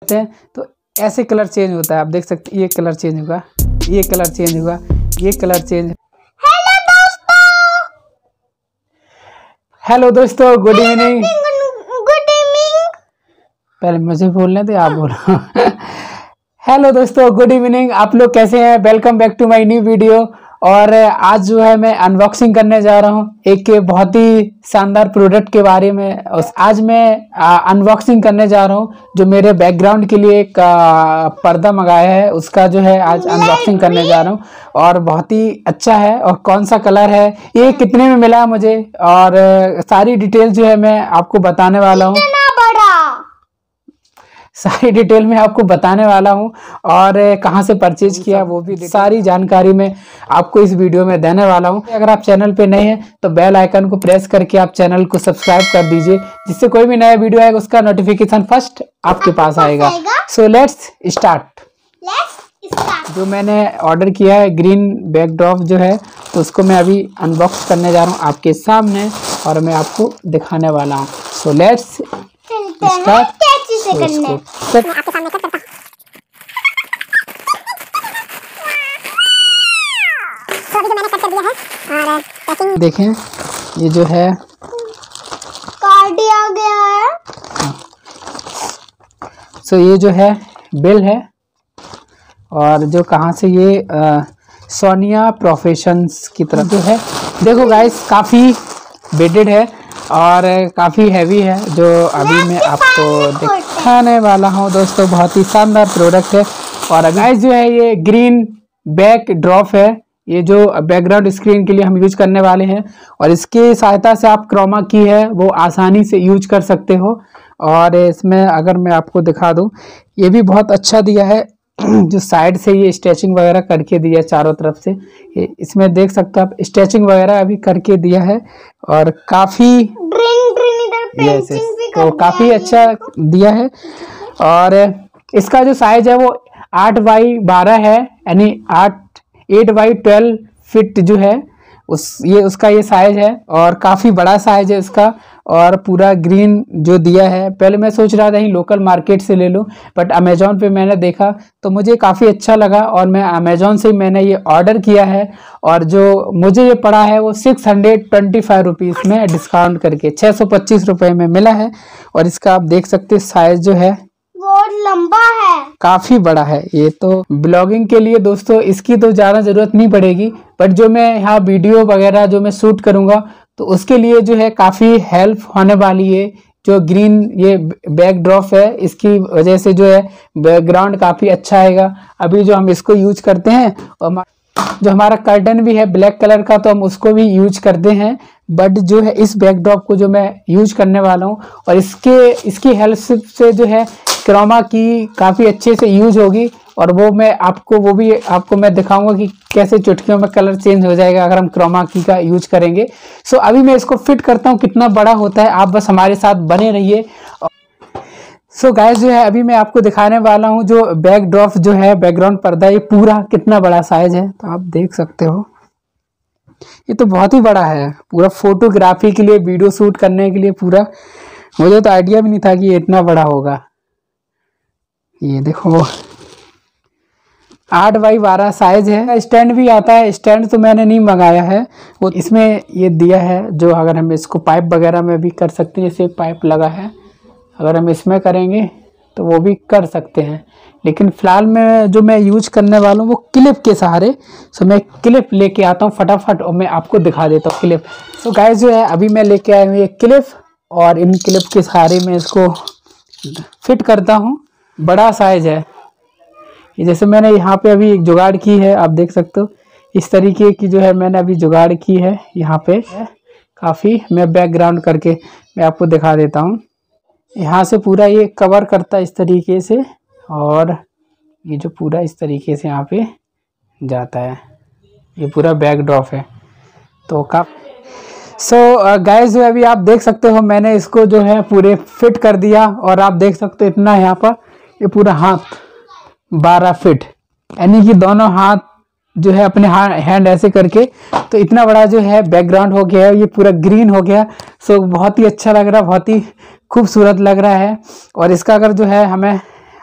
हैं तो ऐसे कलर चेंज होता है। आप देख सकते हैं ये कलर चेंज होगा, ये कलर चेंज होगा, ये कलर चेंज। हेलो दोस्तों, गुड इवनिंग। Good evening. पहले मुझे बोलने दे, आप बोलो। हेलो दोस्तों, गुड इवनिंग। आप लोग कैसे हैं? Welcome back to my new video. और आज जो है मैं अनबॉक्सिंग करने जा रहा हूँ एक बहुत ही शानदार प्रोडक्ट के बारे में। आज मैं अनबॉक्सिंग करने जा रहा हूँ जो मेरे बैकग्राउंड के लिए एक पर्दा मंगाया है, उसका जो है आज अनबॉक्सिंग करने जा रहा हूँ। और बहुत ही अच्छा है। और कौन सा कलर है, ये कितने में मिला मुझे, और सारी डिटेल जो है मैं आपको बताने वाला हूँ। सारी डिटेल में आपको बताने वाला हूं, और कहां से परचेज किया वो भी सारी जानकारी मैं आपको इस वीडियो में देने वाला हूं। अगर आप चैनल पे नए हैं तो बेल आइकन को प्रेस करके आप चैनल को सब्सक्राइब कर दीजिए, जिससे कोई भी नया वीडियो आएगा उसका नोटिफिकेशन फर्स्ट आपके पास आएगा। So let's start. जो मैंने ऑर्डर किया है ग्रीन बैकड्रॉप जो है, तो उसको मैं अभी अनबॉक्स करने जा रहा हूँ आपके सामने, और मैं आपको दिखाने वाला हूँ। So let's start. देखें, ये जो है कार्ड आ गया है। सो ये जो है बिल है, और जो कहाँ से ये सोनिया प्रोफेशंस की तरफ जो है। देखो गाइस, काफ़ी वेटेड है और काफ़ी हैवी है, जो अभी मैं आपको दिखाने वाला हूँ। दोस्तों बहुत ही शानदार प्रोडक्ट है। और गाइस जो है ये ग्रीन बैक ड्रॉप है, ये जो बैकग्राउंड स्क्रीन के लिए हम यूज करने वाले हैं, और इसकी सहायता से आप क्रोमा की है वो आसानी से यूज कर सकते हो। और इसमें अगर मैं आपको दिखा दूँ, ये भी बहुत अच्छा दिया है। जो साइड से ये स्टिचिंग वगैरह करके दिया है चारों तरफ से, इसमें देख सकते हो आप स्टिचिंग वगैरह अभी करके दिया है, और काफ़ी तो काफ़ी अच्छा दिया है। और इसका जो साइज है वो 8x12 है, यानी 8x12 फीट जो है उसका ये साइज है, और काफ़ी बड़ा साइज है इसका। और पूरा ग्रीन जो दिया है, पहले मैं सोच रहा था ही लोकल मार्केट से ले लूं, बट अमेजोन पे मैंने देखा तो मुझे काफ़ी अच्छा लगा, और मैं अमेजोन से मैंने ये ऑर्डर किया है। और जो मुझे ये पड़ा है वो 625 रुपीज़ में डिस्काउंट करके 625 रुपये में मिला है। और इसका आप देख सकते हैं साइज जो है बहुत लंबा है, काफ़ी बड़ा है। ये तो ब्लॉगिंग के लिए दोस्तों इसकी तो ज़्यादा ज़रूरत नहीं पड़ेगी, बट जो मैं यहाँ वीडियो वगैरह जो मैं शूट करूँगा तो उसके लिए जो है काफ़ी हेल्प होने वाली है। जो ग्रीन ये बैकड्रॉप है, इसकी वजह से जो है बैकग्राउंड काफ़ी अच्छा आएगा। अभी जो हम इसको यूज करते हैं, और जो हमारा कर्टन भी है ब्लैक कलर का, तो हम उसको भी यूज करते हैं। बट जो है इस बैकड्रॉप को जो मैं यूज करने वाला हूँ, और इसकी हेल्प से जो है क्रोमा की काफ़ी अच्छे से यूज होगी। और वो भी आपको मैं दिखाऊंगा कि कैसे चुटकियों में कलर चेंज हो जाएगा अगर हम क्रोमा की का यूज करेंगे। सो अभी मैं इसको फिट करता हूँ, कितना बड़ा होता है आप बस हमारे साथ बने रहिए। सो गाइस जो है अभी मैं आपको दिखाने वाला हूँ जो बैकड्रॉप जो है बैकग्राउंड पर्दा, ये पूरा कितना बड़ा साइज है, तो आप देख सकते हो। ये तो बहुत ही बड़ा है, पूरा फोटोग्राफी के लिए, वीडियो शूट करने के लिए पूरा। मुझे तो आइडिया भी नहीं था कि ये इतना बड़ा होगा। ये देखो 8x12 साइज है। स्टैंड भी आता है, स्टैंड तो मैंने नहीं मंगाया है, वो इसमें ये दिया है। जो अगर हम इसको पाइप वगैरह में भी कर सकते हैं, जैसे पाइप लगा है, अगर हम इसमें करेंगे तो वो भी कर सकते हैं। लेकिन फ़िलहाल में जो मैं यूज करने वाला हूँ वो क्लिप के सहारे। सो मैं क्लिप लेके आता हूँ फटाफट, और मैं आपको दिखा देता हूँ क्लिप। सो गाइस जो है अभी मैं लेके आया हूँ ये क्लिप, और इन क्लिप के सहारे मैं इसको फिट करता हूँ। बड़ा साइज है ये, जैसे मैंने यहाँ पे अभी एक जुगाड़ की है, आप देख सकते हो इस तरीके की जो है मैंने अभी जुगाड़ की है यहाँ पे। काफ़ी मैं बैकग्राउंड करके मैं आपको दिखा देता हूँ। यहाँ से पूरा ये कवर करता है इस तरीके से, और ये जो पूरा इस तरीके से यहाँ पे जाता है, ये पूरा बैकड्रॉप है। तो सो गाइस जो अभी आप देख सकते हो मैंने इसको जो है पूरे फिट कर दिया, और आप देख सकते हो इतना यहाँ पर ये पूरा हाथ 12 फीट, यानी कि दोनों हाथ जो है अपने हैंड ऐसे करके, तो इतना बड़ा जो है बैकग्राउंड हो गया है, ये पूरा ग्रीन हो गया। सो बहुत ही अच्छा लग रहा है, बहुत ही खूबसूरत लग रहा है। और इसका अगर जो है हमें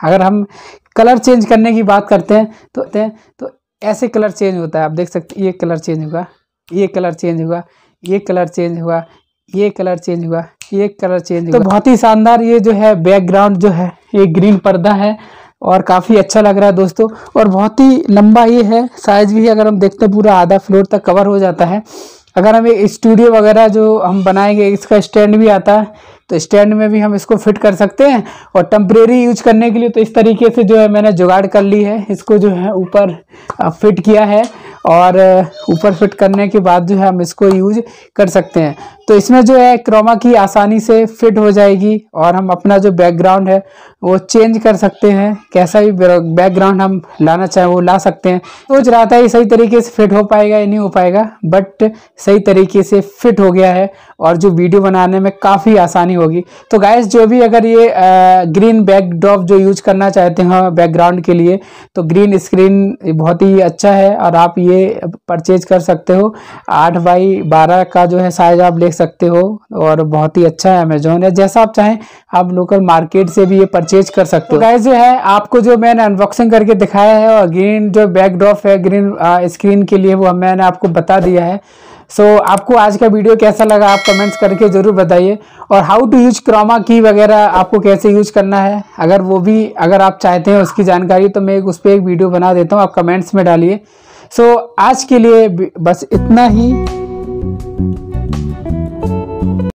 अगर हम कलर चेंज करने की बात करते हैं तो ऐसे कलर चेंज होता है। आप देख सकते हैं, ये कलर चेंज होगा, ये कलर चेंज हुआ, ये कलर चेंज हुआ, ये कलर चेंज हुआ, ये कलर चेंज हुआ। तो बहुत ही शानदार ये जो है बैकग्राउंड जो है ये ग्रीन पर्दा है और काफ़ी अच्छा लग रहा है दोस्तों। और बहुत ही लंबा ये है, साइज भी अगर हम देखते हैं पूरा आधा फ्लोर तक कवर हो जाता है। अगर हम एक स्टूडियो वगैरह जो हम बनाएंगे, इसका स्टैंड भी आता है, तो स्टैंड में भी हम इसको फिट कर सकते हैं। और टेम्परेरी यूज करने के लिए तो इस तरीके से जो है मैंने जुगाड़ कर ली है, इसको जो है ऊपर फिट किया है और ऊपर फिट करने के बाद जो है हम इसको यूज कर सकते हैं। तो इसमें जो है क्रोमा की आसानी से फिट हो जाएगी और हम अपना जो बैकग्राउंड है वो चेंज कर सकते हैं। कैसा भी बैकग्राउंड हम लाना चाहें वो ला सकते हैं। सोच रहा था ये सही तरीके से फिट हो पाएगा या नहीं हो पाएगा, बट सही तरीके से फिट हो गया है और जो वीडियो बनाने में काफ़ी आसानी होगी। तो गाइस जो भी अगर ये ग्रीन बैकड्रॉप जो यूज करना चाहते हैं बैकग्राउंड के लिए, तो ग्रीन स्क्रीन बहुत ही अच्छा है और आप ये परचेज कर सकते हो। 8x12 का जो है साइज आप ले सकते हो और बहुत ही अच्छा है। अमेजोन है, जैसा आप चाहें आप लोकल मार्केट से भी ये परचेज कर सकते हो। गाइस जो है आपको जो मैंने अनबॉक्सिंग करके दिखाया है और ग्रीन जो बैकड्रॉप है ग्रीन स्क्रीन के लिए वो मैंने आपको बता दिया है। सो आपको आज का वीडियो कैसा लगा आप कमेंट्स करके ज़रूर बताइए। और हाउ टू यूज क्रोमा की वगैरह आपको कैसे यूज करना है, अगर वो भी अगर आप चाहते हैं उसकी जानकारी, तो मैं उस पर एक वीडियो बना देता हूँ, आप कमेंट्स में डालिए। सो आज के लिए बस इतना ही।